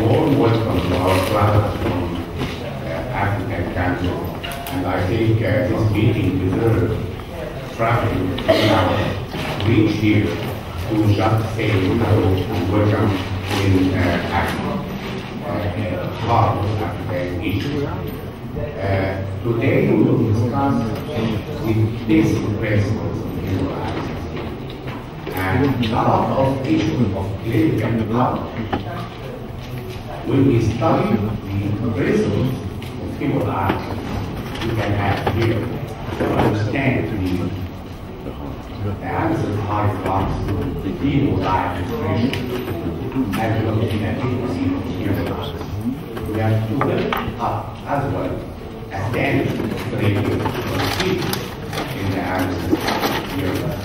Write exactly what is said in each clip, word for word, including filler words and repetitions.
warm welcome to our brothers from uh, African countries. And I think uh, this meeting deserves traveling now, reach here to just say hello and welcome in uh, Africa, uh, heart of Africa in Egypt. Uh, today we will discuss the basic principles of human rights and a lot of issues of clinical outreach. When we study the principles of human rights, we can have here to understand the the answer high flux, the people life expression, as well as the efficacy of human rights. We have to build up as well as then creating the speed in the answer here.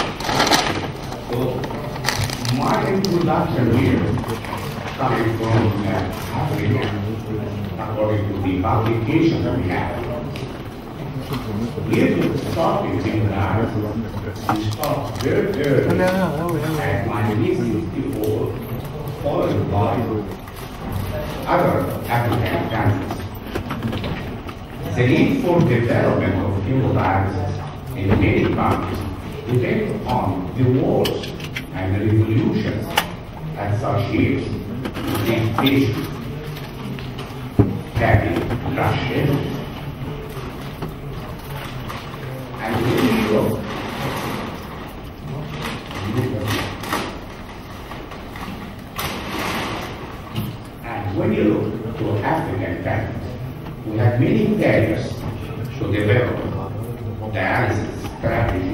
So my introduction here coming from uh, Africa, according to the publication that we have. We will start with human rights. We start very early at nineteen sixty-four, followed by other African countries. The need for development of human rights in many countries depends upon the wars and the revolutions that such years take place back in Russia and in Europe. And when you look to African countries, we have many failures to develop dialysis strategy.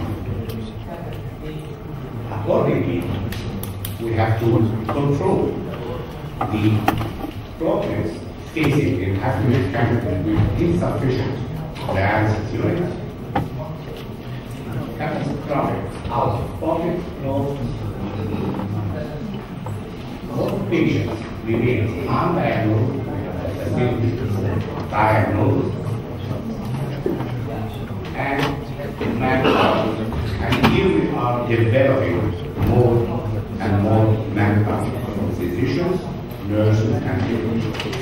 Accordingly, we have to control the problems facing in African countries with insufficient dialysis units, catastrophic out-of-pocket loans, most patients remain undiagnosed, diagnosed, and manpower. And here we are developing more and more manpower from physicians, nurses, and doctors.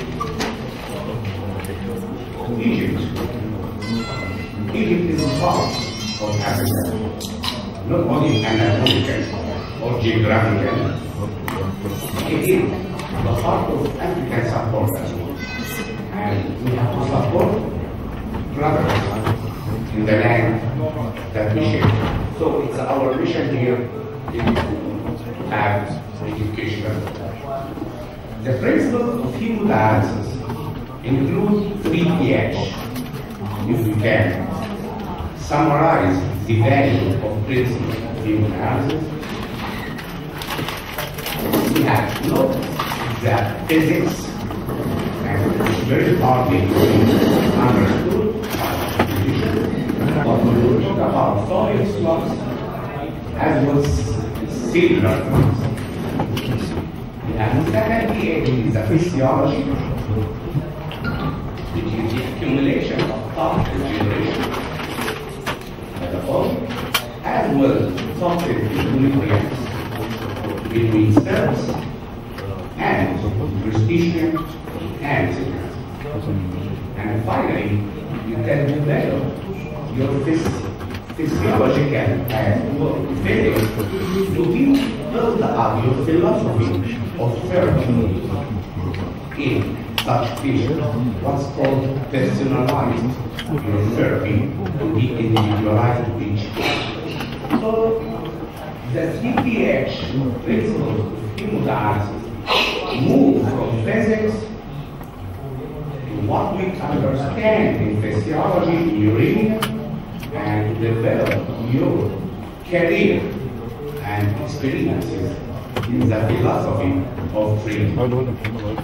Egypt. Egypt is a part of Africa, not only anatomical or geographical. It is the heart of African support as well. And we have to support brothers in the land that we share. So it's our mission here to have education. The principles of hemodialysis include three P H. If we can summarize the value of principles of hemodialysis, we have noticed that physics and very hardly understood but we will talk about solid flux as well as cellular flux. And the second P H is the physiology, which is the accumulation of toxic generation as a whole, as well as toxic nutrients between cells and crustacean and signals. And finally, you can develop your phys physiological and failure to build up your philosophy of therapy in such patients, what's called personalized your therapy to be individualized to each case. So the three P H principles of hemodialysis move from physics to what we understand in physiology, urine, and to develop your career and experiences in the philosophy of treatment.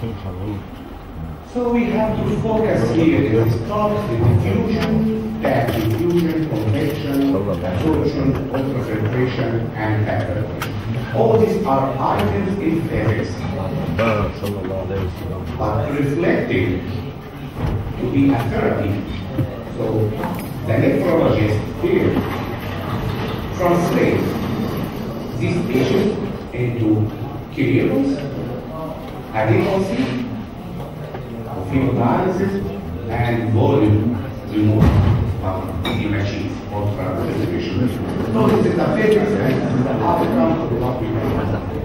So we have to focus here to start the diffusion, that diffusion, convection, absorption, ultrafiltration, and evaporation. All these are items in physics, but reflecting to be a therapy. So the nephrologist here translates these patients into clearance adequacy of hemodialysis and volume removal of the machines or preservation. So this is the physics and the outcome of what we do.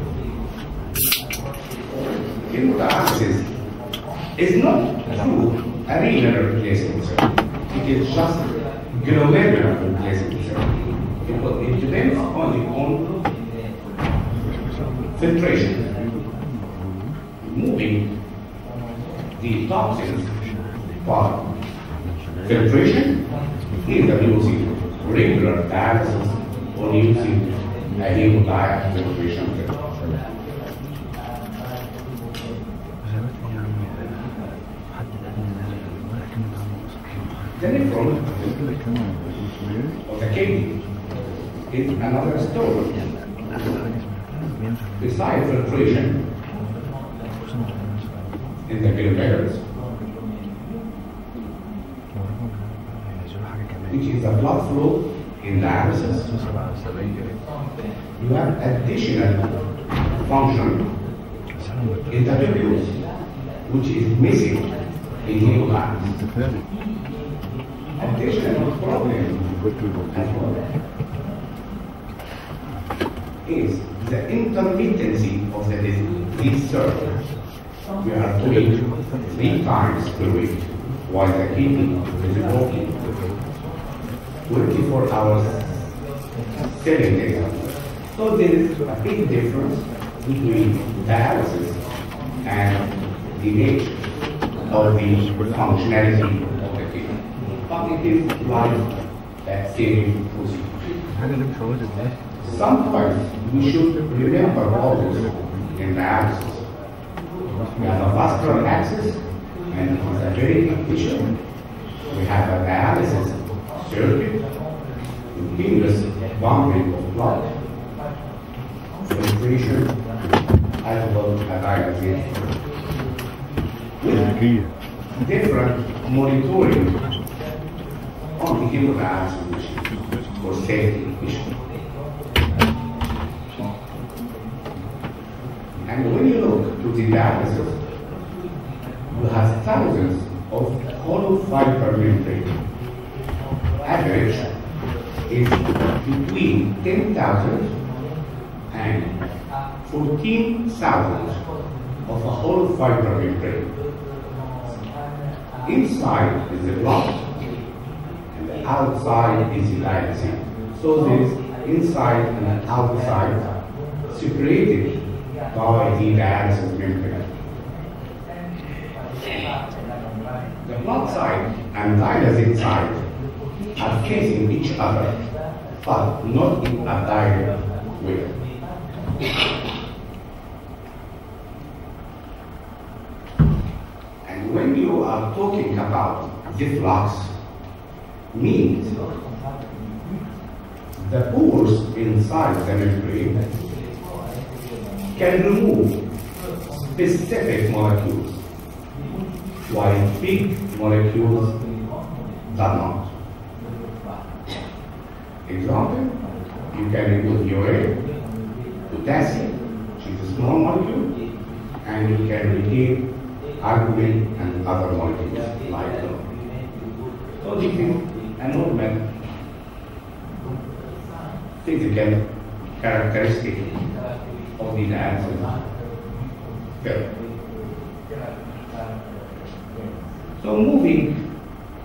Hemodialysis is not through a renal replacement therapy. It is just glomerular replacement therapy. Because it depends only on filtration, moving the toxins by filtration, either using regular dialysis or using a hemodiafiltration filter. The nephron of the kidney is another story. Besides filtration in the glomerulus, which is the blood flow in dialysis, you have additional function in the tubules, which is missing in hemodialysis. Additional problem as well is the intermittency of the disease circle. We are doing three times per week, while the kidney is working twenty-four hours, seven days. So there is a big difference between dialysis and the nature of the functionality of the kidney. But it is life-saving procedure. Sometimes we should remember always in dialysis. We have a vascular access and it is a very efficient. We have a dialysis circuit, continuous bumping of blood, filtration, as well as dialysis. With different monitoring on the hemodialysis machine for safety issues. And when you look to the dialysis, you have thousands of hollow fiber membrane. Average is between ten thousand and fourteen thousand of a hollow fiber membrane. Inside is the blood, and the outside is the dialysis. So there is inside and outside separated by the dialysis membrane. The blood side and dialysis side are facing each other, but not in a direct way. And when you are talking about the flux, means the pores inside the membrane can remove specific molecules, while big molecules do not. Example, you can remove urine, potassium, which is a small molecule, and you can retain albumin and other molecules like that. So this is a normal physical characteristic of the dialysis film. So moving,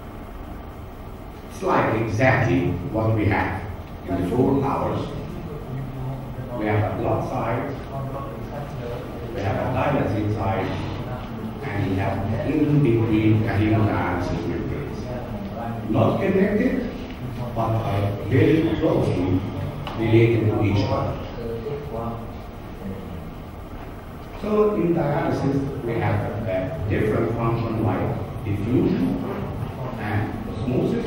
it's like exactly what we have in the four hours. We have a blood side, we have a dialysis side, and we have in between a hemodialysis membranes. Not connected, but are very closely related to each other. So in dialysis, we have a different function like diffusion and osmosis.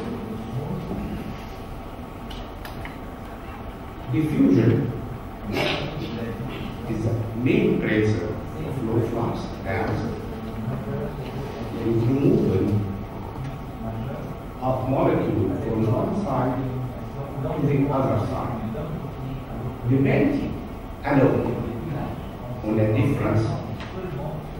Diffusion is the main principle of low flux dialysis. It is removal of molecule from one side to the other side, depending alone on the difference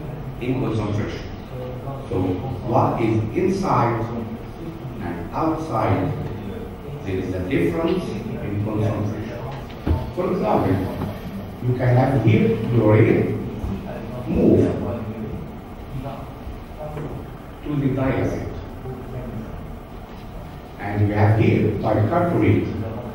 in concentration. So what is inside and outside, there is a difference in concentration. For example, you can have here chlorine move to the diacid, and you have here bicarbonate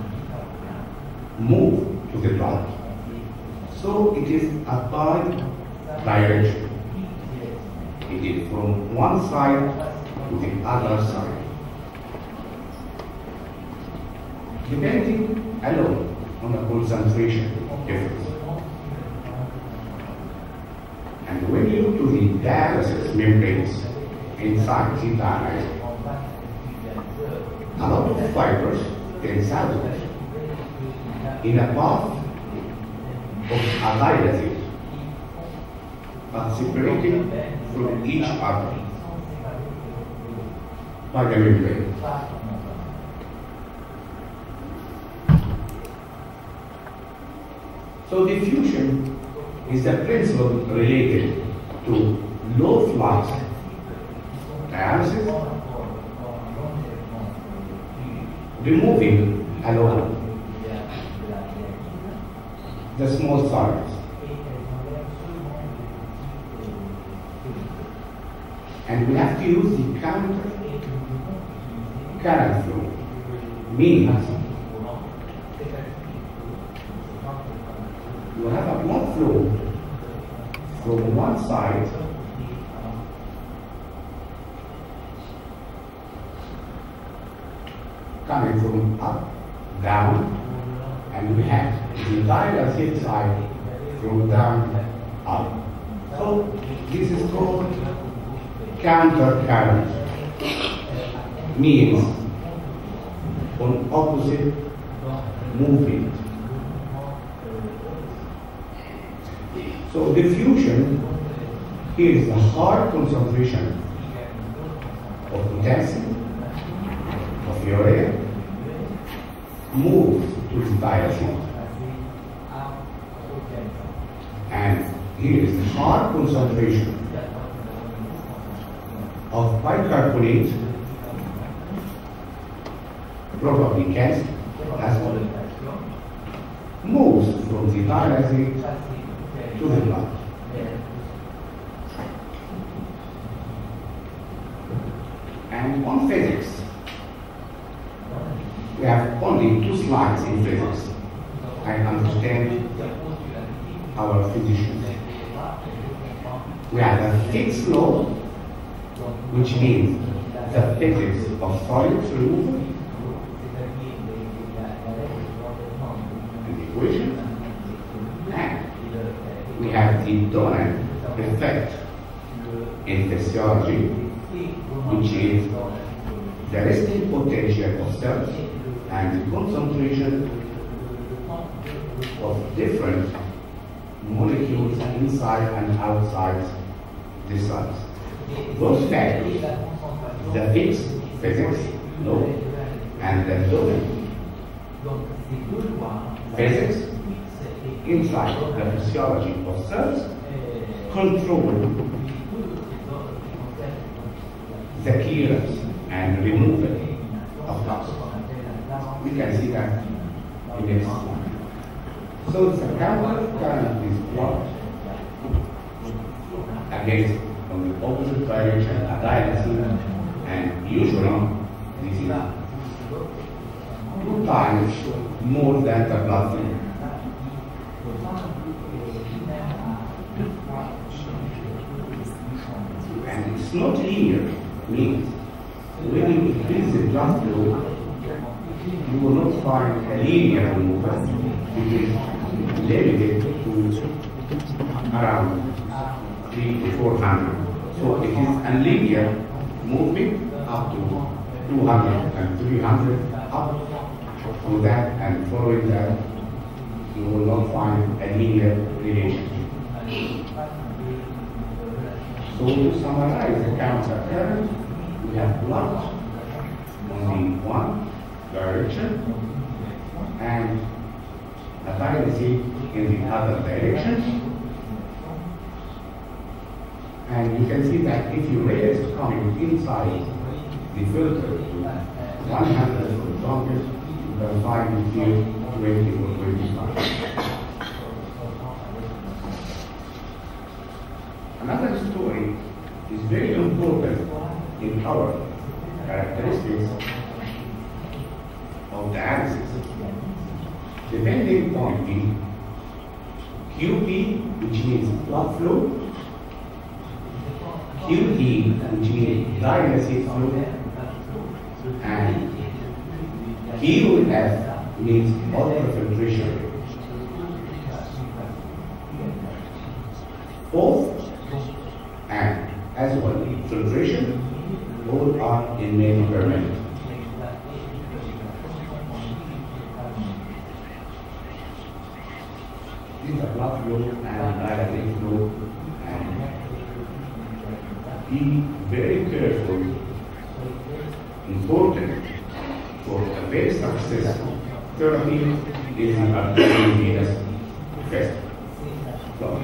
move to the blood. So it is a bi-direction. It is from one side to the other side, depending alone on the concentration difference. And when you look to the dialysis membranes inside the dialysis, a lot of fibers, ten thousand, in a path of a dialysis, but separated from each other by the membrane. So diffusion is the principle related to low flux dialysis, removing alone the small solids, and we have to use the counter current flow, means you have a blood flow from one side coming from up, down, and we have the dialysis side from down, up. So this is called counter current, means on opposite movement. So diffusion, here is the hard concentration of potassium, of urea, moves to the diacid. And here is the hard concentration of bicarbonate, probably calcium, as well, moves from the diacid to the blood. And on physics, we have only two slides in physics. I understand our physicians. We have a fixed law, which means the physics of solid removal, and the equation, and we have the Donen effect in physiology, which is the resting potential of cells and the concentration of different molecules inside and outside the cells. Those factors, the fixed physics law and the Donen physics inside the physiology of cells, control the clearance and removal of flux. We can see that in this slide. So the counter current is blocked against from the opposite direction, a dialysis, and usually this is two times more than the blood flow. And it's not linear, means when you increase the blood flow, you will not find a linear movement. It is limited to around three to four hundred. So it is a linear movement up to two hundred and three hundred, up to that and following that, you will not find a linear relationship. So to summarize the counter current, we have blood only one direction and a dialysis in the other direction. And you can see that if you raise coming inside the filter to one hundred for the longest, you can find here twenty or twenty-five. Another story is very important in our characteristics of dialysis. Depending on the Q P, which means blood flow, Q T, which means dialysis flow, and Q F means ultrafiltration rate. Both and as well filtration, both are in male per minute. These are blood flow and dialytic flow, and be very careful, important for a very successful therapy is the arterial venous flow.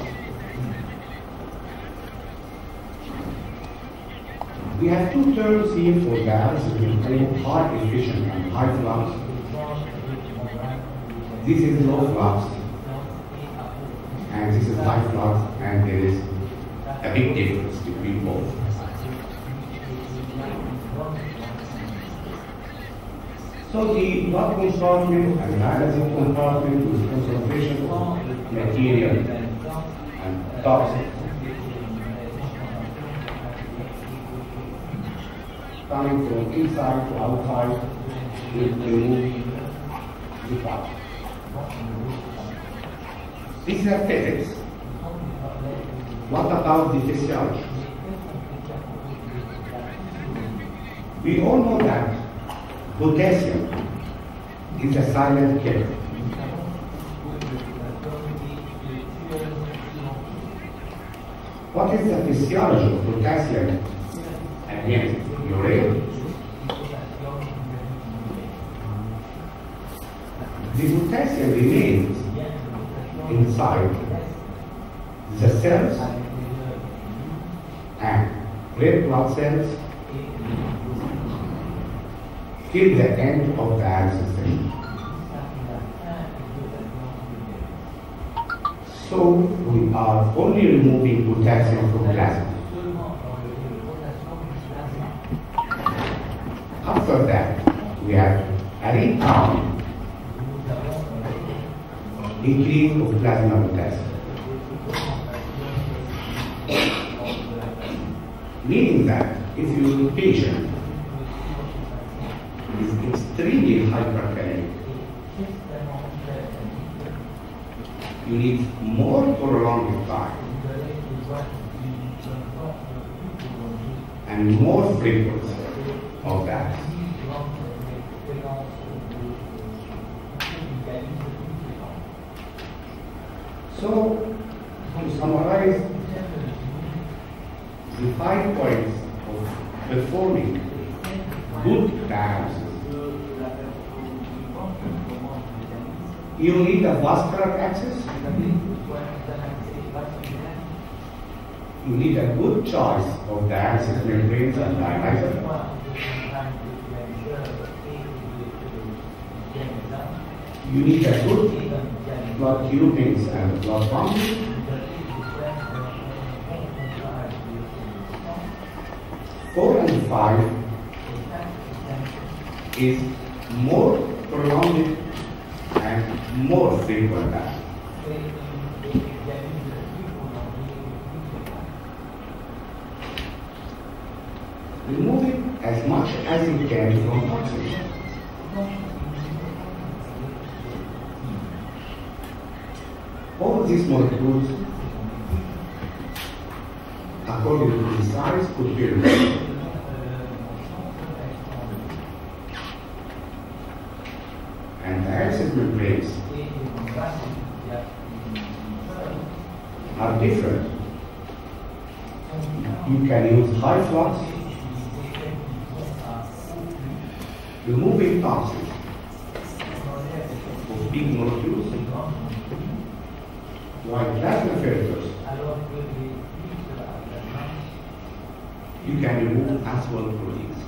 We have two terms here for dialysis. We call high efficient and high flux. This is low flux, and this is high flux, and there is a big difference between both. So the blood compartment and dialysis compartment with concentration of material and toxins coming from inside to outside will remove the part. This is a physics. What about the physiology? We all know that potassium is a silent killer. What is the physiology of potassium against urine? The potassium remains inside the cells and red blood cells till the end of the dialysis session. So we are only removing potassium from plasma. After that, we have a rebound increase of plasma potassium. Meaning that if your patient is extremely hyperkalemic, you need more prolonged time and more frequency of that. So, to summarize the five points of performing good dialysis, you need a vascular access, you need a good choice of dialysis membranes and dialyzer, you need a good blood tubings and blood pumps, four and five is more prolonged and more frequent dialysis. Removing as much as you can from oxygen. All these molecules, according to the size, could be removed. And dialysis membranes are different. You can use high flux, removing toxins of big molecules, while plasma filters you can remove as well proteins.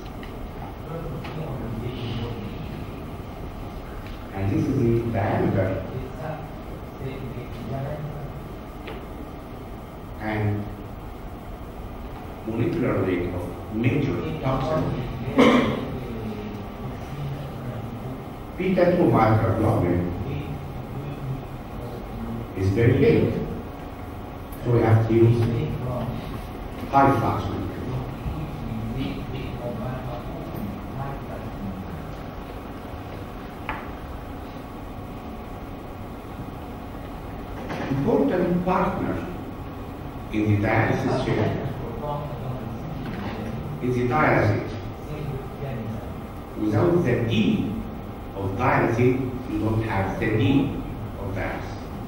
And this is the diameter and molecular weight of major toxins. Beta two microglobulin is very big, so we have to use high flux molecule. Important partner in the dialysis chain is the dialysate. Without the D of dialysate, you don't have the D of dialysis.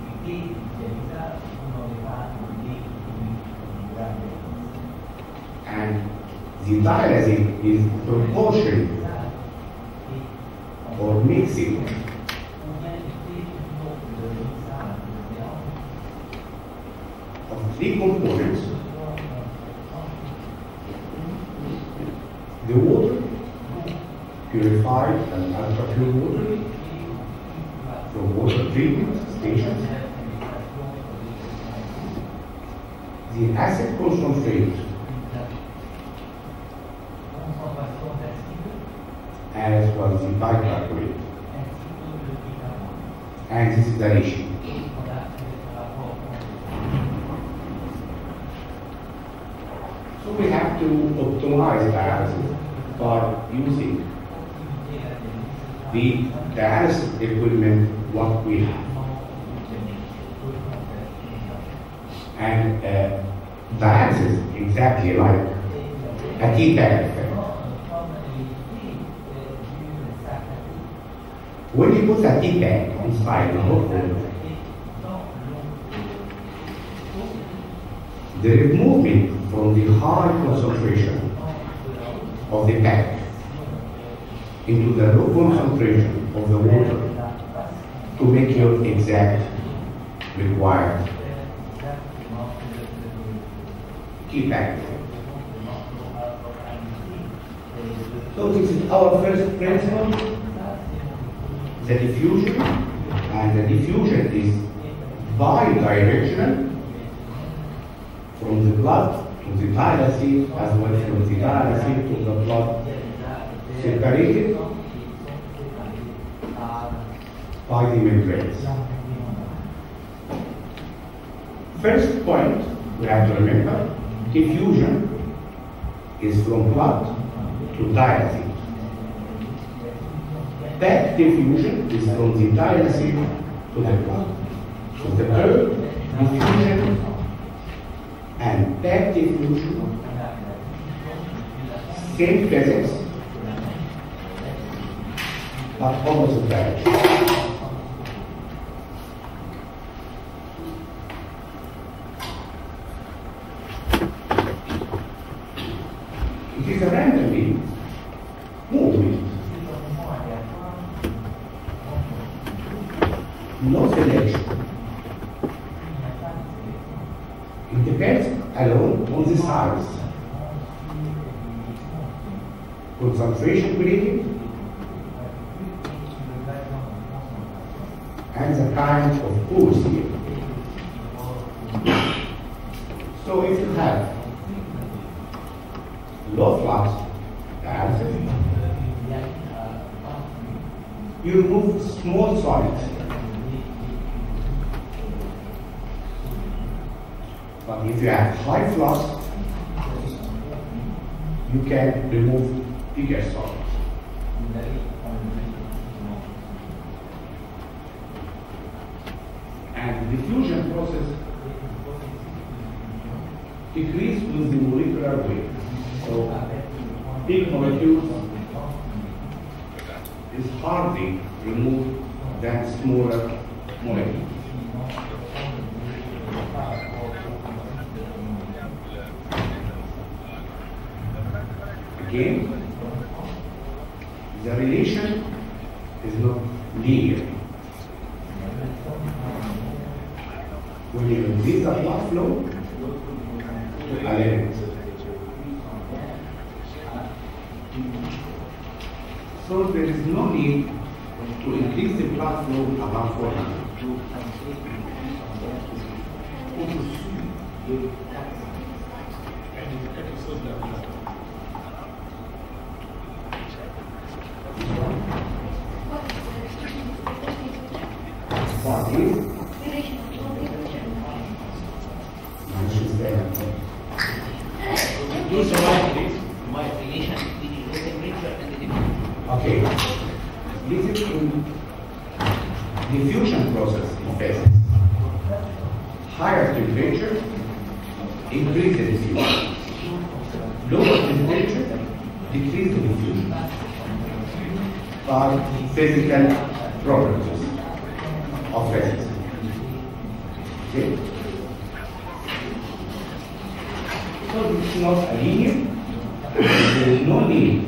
And the dialysate is proportion or mixing of three components: the water, purified and ultra pure water from water treatment stations, the acid concentrate, as well as the bicarbonate, and this is the ratio. So we have to optimize dialysis by using the dialysis equipment what we have. And uh, dialysis exactly like a tea bag effect. When you put a tea bag inside the bottle, there is movement from the high concentration of the bag into the low concentration of the water to make your exact required tea bag effect. So this is our first principle, the diffusion, and the diffusion is bidirectional from the blood to the dialysate, as well as from the dialysate to the blood, separated by the membranes. First point we have to remember, diffusion is from blood to dialysate. Back diffusion is from the dialysate to the blood. So the third diffusion and back diffusion, same physics, but opposite direction. It is a randomly movement, no selection. It depends alone on the size, concentration gradient, and the kind of pools here. So if you have low flux dialysis, you remove small solids. But if you have high flux, you can remove bigger solids. And the diffusion process decreases with the molecular weight. So big molecules is hardly removed than smaller molecules. Again, the relation is not linear. When you increase the blood flow to a limit, So there is no need to increase the blood flow above four hundred. What is? Use the right, please. My relation between the temperature and the diffusion. Okay. This is in diffusion process in phases. Higher temperature increases diffusion. Lower temperature decreases diffusion by physical properties of phases. Okay? So this is not a linear. There is no need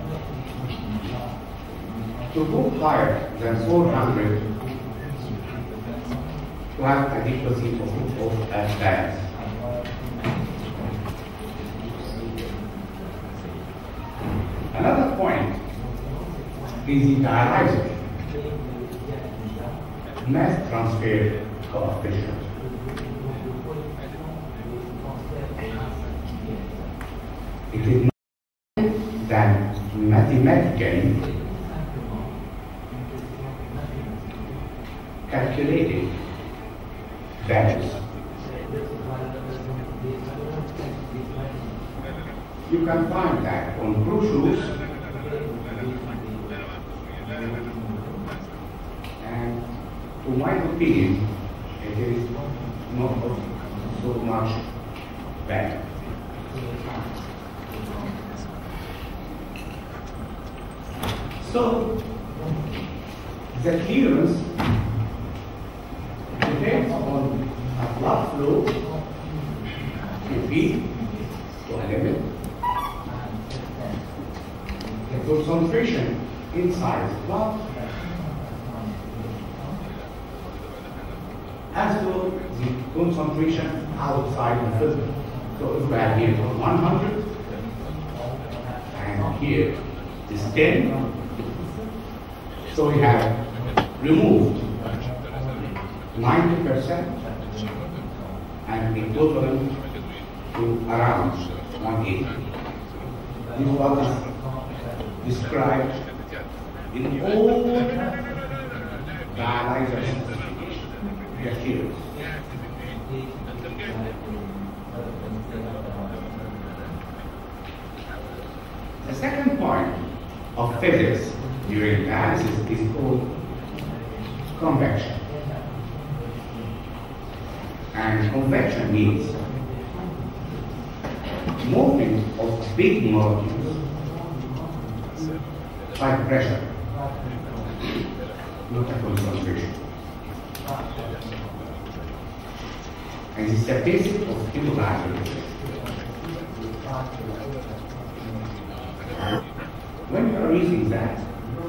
to go higher than four hundred to have adequacy of, of a balance. Another point is the dialyzer mass transfer coefficient. It is more than mathematically calculated values. You can find that on brochures and to my opinion it is not of so much value. So the clearance depends on a blood flow to be to a level. The concentration inside the blood as well the concentration outside the filter. So if we are here for one hundred and here is ten, so we have removed ninety percent and equivalent to around one eighty. This was described in all dialyzer materials. The second point of physics during dialysis is called convection. And convection means movement of big molecules by pressure, not a concentration. And it's the basic of hemodialysis. When you are using that,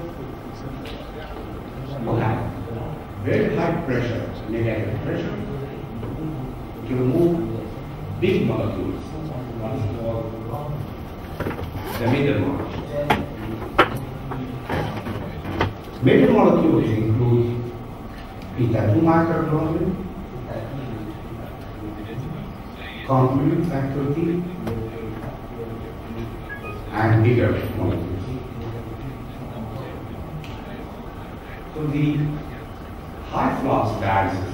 you have very high pressure, negative pressure, to remove big molecules, what is called the middle molecules. Middle molecules include beta two microglobulin, complement factor D, and bigger molecules. So the high flux dialysis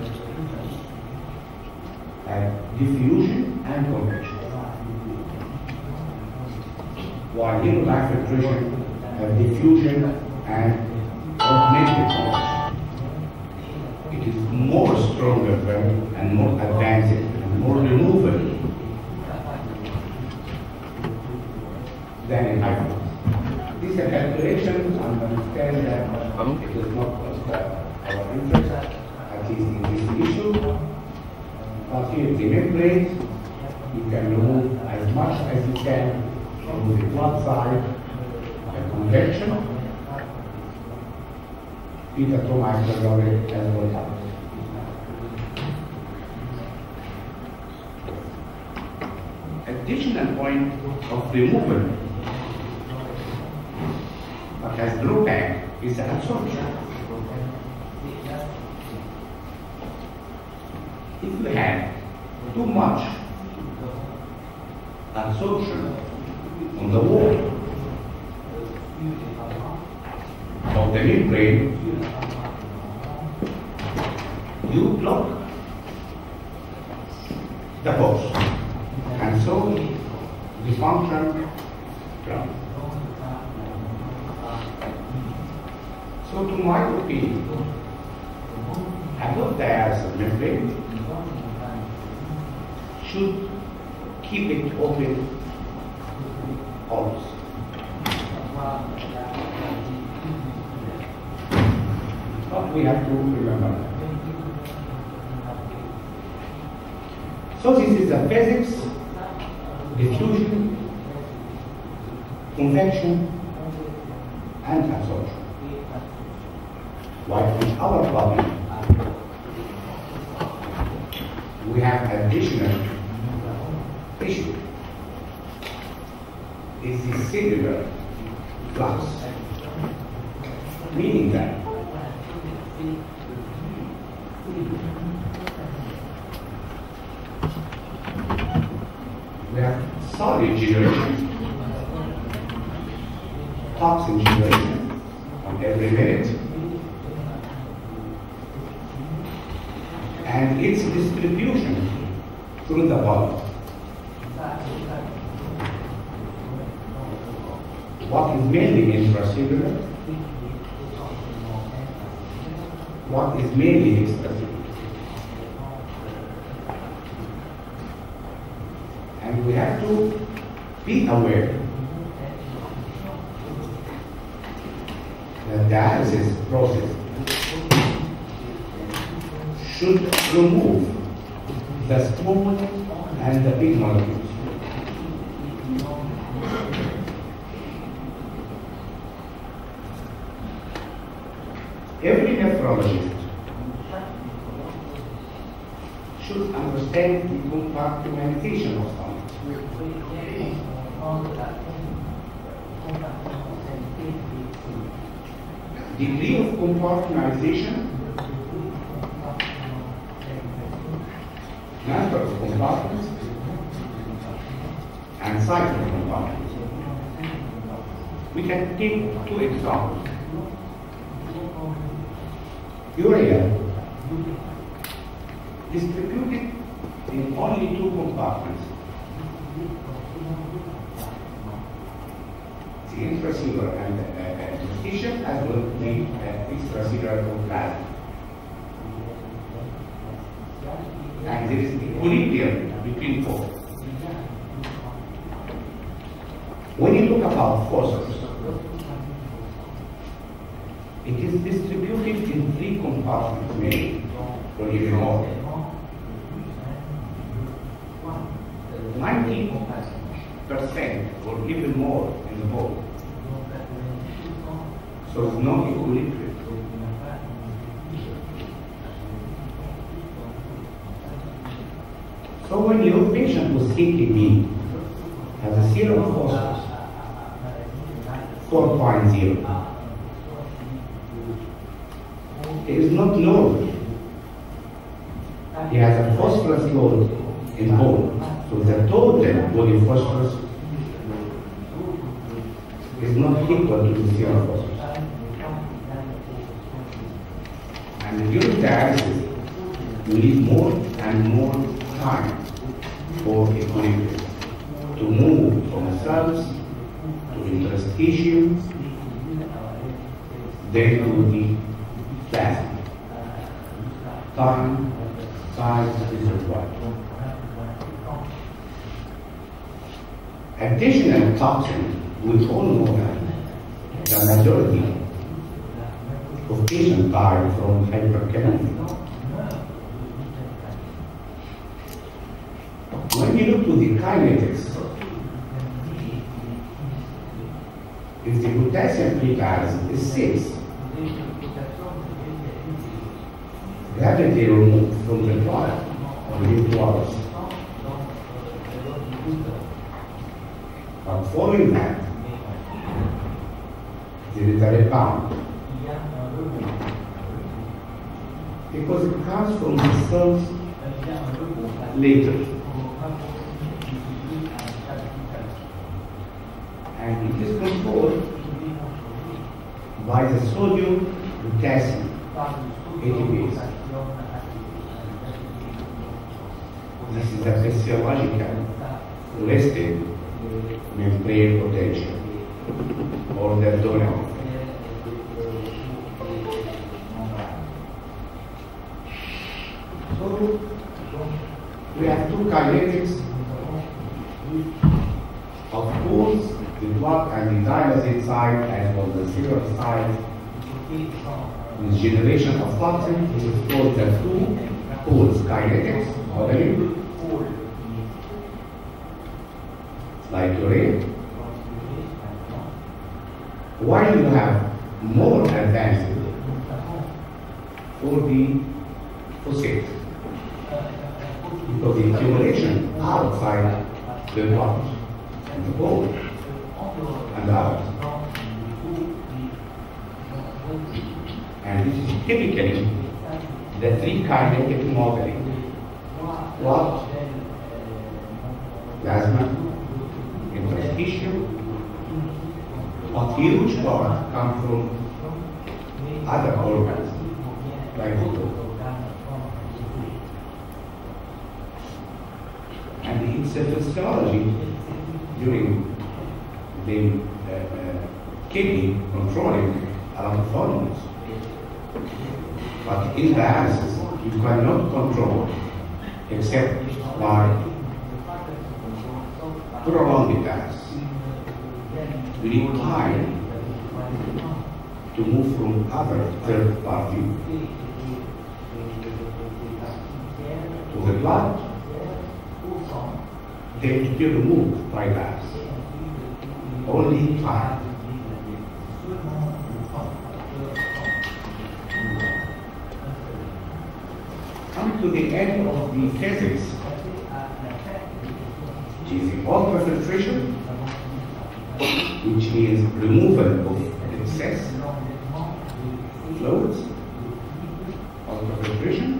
have diffusion and convection, while hemodiafiltration have diffusion and augmented convection. It is more stronger and more advanced and more removable than in high flux. This is a calculation, and understand that it is not our interest, at least in this issue. But here the membrane, you can remove as much as you can from the blood side by convection, beta two microglobulin as well. Additional point of removal has drawback is absorption. If you have too much absorption on the wall of the membrane, you block the box, and so the function drops. So to my opinion, above the acid membrane should keep it open always. But we have to remember that. So this is the physics, diffusion, convection, and absorption. While in our body, we have additional issue. It's the cellular flux, meaning that we have solid generation, toxin generation on every minute, and its distribution through the body. What is mainly intracellular? What is mainly extracellular? And we have to be aware that dialysis process should remove the small and the big molecules. Every nephrologist should understand the compartmentalization of stomach. Degree of compartmentalization, number of compartments, and size of compartments. We can take two examples. Urea distributed in only two compartments, the intracellular and the interstitial, as well as the uh, extracellular plasma. And there is equilibrium between both. When you look about phosphorus, it is distributed in three compartments, maybe, or even more. ninety percent or even more in the body. So there's no equilibrium. So when your patient with C K D has a serum phosphorus four point zero, it is not normal. He has a phosphorus load in bone. So the total body phosphorus is not equal to the serum phosphorus. And during dialysis, you need more and more time for equilibrium to move from cells to interstitium, then to the plasma. Time, size is required. Additional toxin, we all know that the majority of patients die from hyperkalemia. When you look to the kinetics, if the potassium pre-dialysis is six, rapidly removed from the blood within two hours. But following that, there is a rebound. Because it comes from the cells later. And it is controlled by the sodium potassium A T P. This is a physiological resting membrane potential or the donor. So we have two kinetics. Of course, the blood and the dialysate side as well as the serum side, the generation of toxin, which is called the two poles kinetics, okay? Like urea. Why you have more advances for the phosphate? Because the accumulation outside the blood and the bone and out. And this is typically the three kinetic modeling. Blood, plasma, interstitial, but huge part come from other organs, like the and it's a physiology during the uh, uh, kidney controlling a lot of hormones. But in dialysis, you cannot control except by prolonged dialysis. You need time to move from other third party to the blood. They to be removed by gas. Only time. Come to the end of the physics, which is the ultrafiltration, which is removal of excess fluids, ultrafiltration,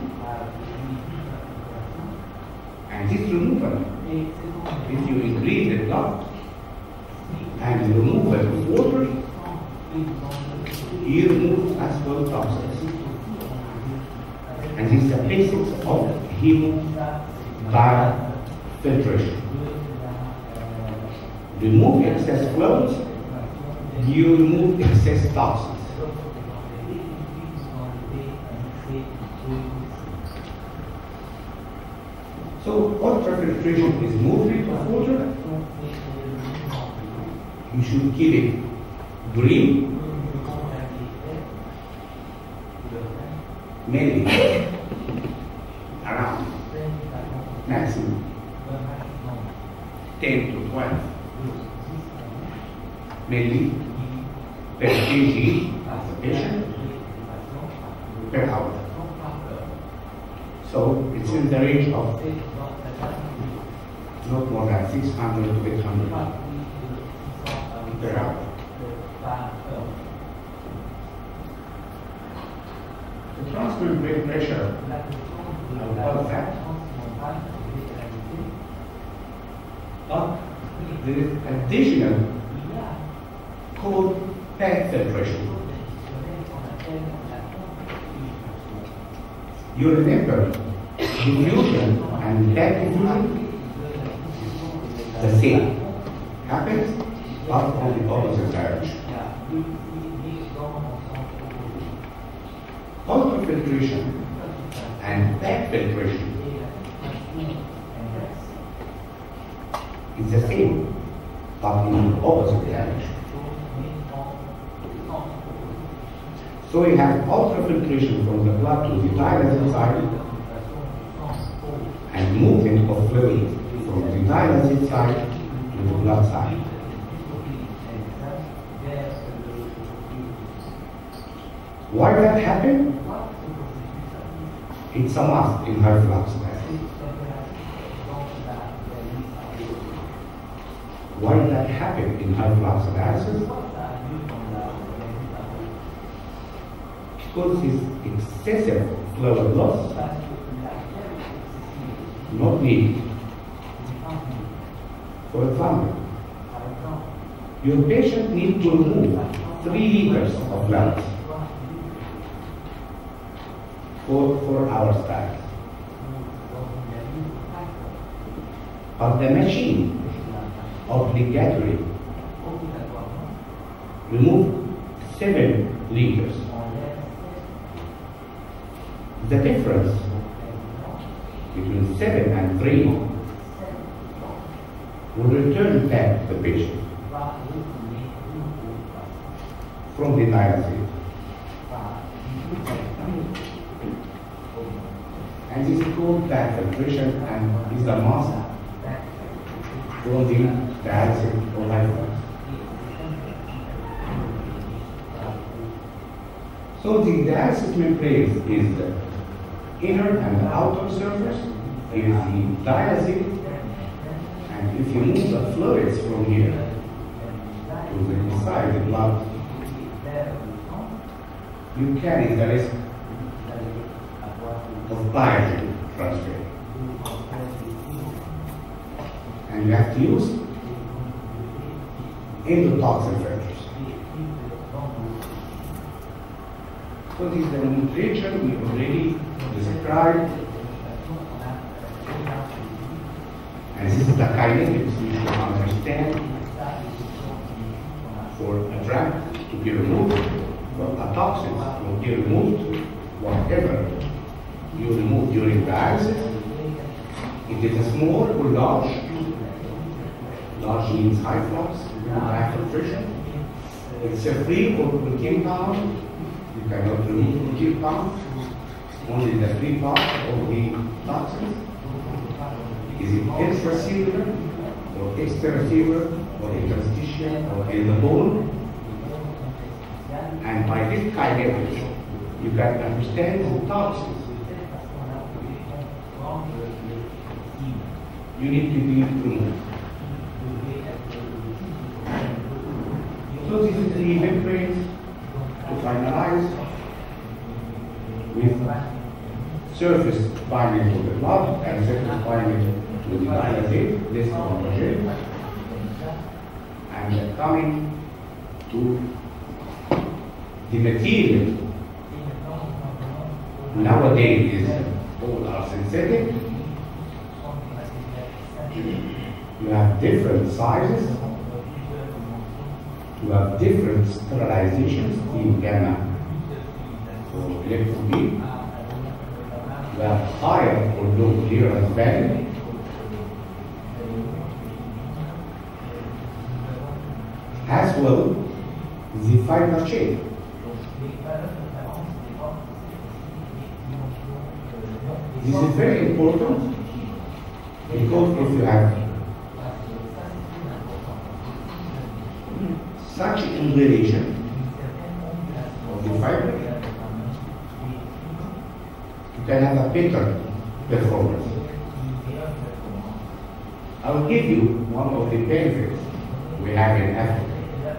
and this removal, if you increase the blood and the removal of water, you remove as well toxins. And this is the basics of hemodiafiltration. Remove excess fluids, you remove excess toxins. So ultrafiltration is movement of water. You should keep it green, maybe around maximum ten to twelve milli per kg as a patient per hour. So it's in the range of not more than six hundred to eight hundred per hour. The transmembrane pressure above that, but there is additional called PEG filtration. You remember diffusion and PEG diffusion? The same happens, but on the opposite direction. Ultrafiltration and PEG filtration is the same, but in the opposite direction. So we have ultrafiltration from the blood to the dialysis side and movement of fluid from the dialysis side to the blood side. Why that happen? It's a must in high flux dialysis. Why that happen in high flux dialysis? causes excessive fluid loss, not needed. For example, your patient needs to remove three liters of blood for four hours time. But the machine obligatory remove seven liters. The difference between seven and three will return back the patient from the dialysis. And this is called back filtration and is the master from the dialysis or lifeboat. So the dialysis membrane is the inner and the outer surface, is the dialysis, and if you move the fluids from here to the inside the blood, you carry the risk of biogen transfer. And you have to use endotoxin filters. So this is the nomenclature we already described. And this is the kinetics we should understand for a drug to be removed, for a toxin to be removed, whatever you remove during dialysis. It is a small or large. Large means high flux, high filtration. It's a free or protein bound. You cannot remove protein bound. Only the free part of the toxins. Is it intracellular or extracellular or interstitial or in the bone? And by this kinetics, you can understand the toxins. You need to be removed. So this is the membranes to finalize with surface binding to the blood and surface binding to the dialysate, this homogene, and coming to the material. Nowadays is all are synthetic. You have different sizes. You have different sterilizations, steam gamma or electron beam. You have higher or low clearance value. As well, the fiber shape. This is very important because if you have such indulation of the fiber, you can have a better performance. I will give you one of the benefits we have in Africa.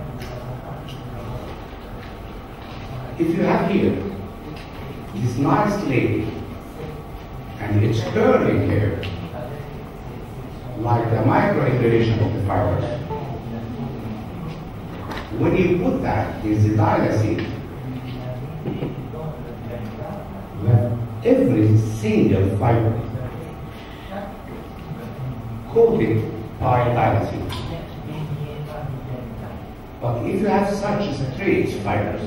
If you have here this nice lady and it's curling here, like the micro-indulation of the fibers, when you put that in the dialysate, you have every single fiber coated by dialysate. But if you have such straight fibers,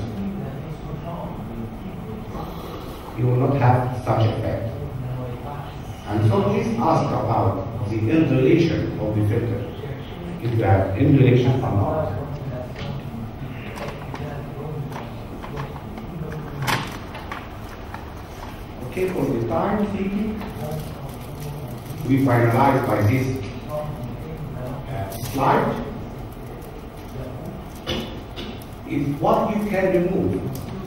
you will not have such effect. And so please ask about the indulation of the filter, if you have indulation or not. Okay, for the time thinking, we finalize by this uh, slide. Is what you can remove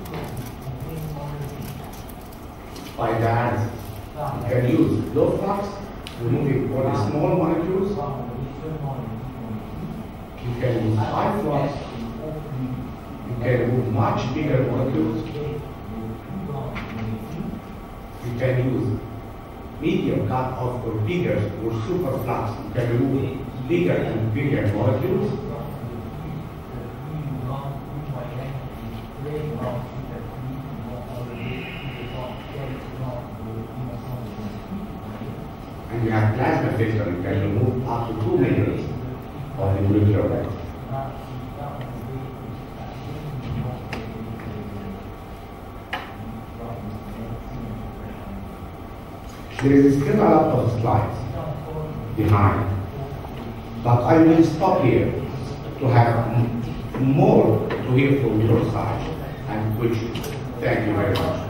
by dialysis. You can use low flux, removing all the small molecules. You can use high flux. You can remove much bigger molecules. you can use medium cut-off or bigger or superflux. You can remove bigger and bigger molecules. And you have plasma filter, you can remove up to two meters of the molecular weight. There is still a lot of slides behind, but I will stop here to have more to hear from your side, and which, thank you very much.